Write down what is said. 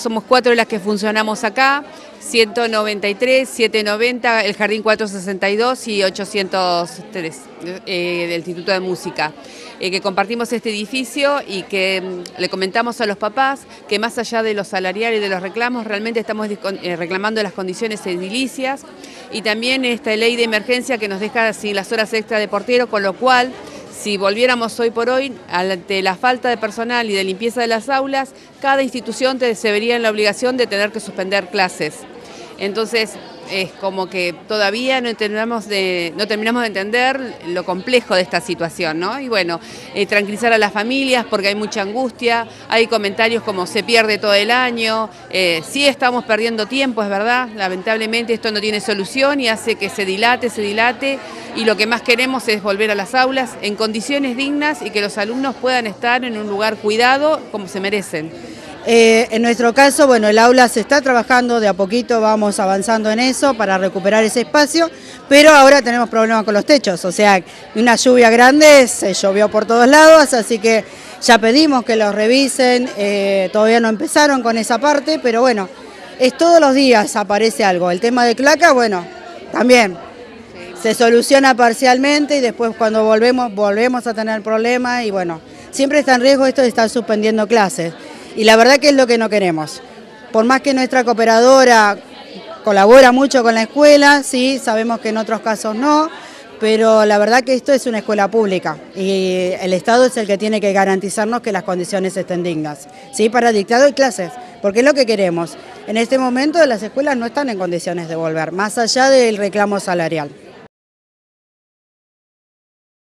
somos 4 las que funcionamos acá, 193, 790, el Jardín 462 y 803 del Instituto de Música, que compartimos este edificio y que le comentamos a los papás que más allá de los salariales y de los reclamos, realmente estamos reclamando las condiciones edilicias y también esta ley de emergencia que nos deja sin las horas extra de portero, con lo cual, si volviéramos hoy por hoy, ante la falta de personal y de limpieza de las aulas, cada institución se vería en la obligación de tener que suspender clases. Entonces, es como que todavía no terminamos de entender lo complejo de esta situación, ¿no? Y bueno, tranquilizar a las familias porque hay mucha angustia, hay comentarios como se pierde todo el año, sí estamos perdiendo tiempo, es verdad, lamentablemente esto no tiene solución y hace que se dilate, y lo que más queremos es volver a las aulas en condiciones dignas y que los alumnos puedan estar en un lugar cuidado como se merecen. En nuestro caso, bueno, el aula se está trabajando, de a poquito vamos avanzando en eso para recuperar ese espacio, pero ahora tenemos problemas con los techos, o sea, una lluvia grande, se llovió por todos lados, así que ya pedimos que los revisen, todavía no empezaron con esa parte, pero bueno, es todos los días aparece algo. El tema de Claca, bueno, también se soluciona parcialmente y después cuando volvemos a tener problemas y bueno, siempre está en riesgo esto de estar suspendiendo clases. Y la verdad que es lo que no queremos. Por más que nuestra cooperadora colabora mucho con la escuela, sí, sabemos que en otros casos no, pero la verdad que esto es una escuela pública y el Estado es el que tiene que garantizarnos que las condiciones estén dignas, ¿sí? Para dictado y clases, porque es lo que queremos. En este momento las escuelas no están en condiciones de volver, más allá del reclamo salarial.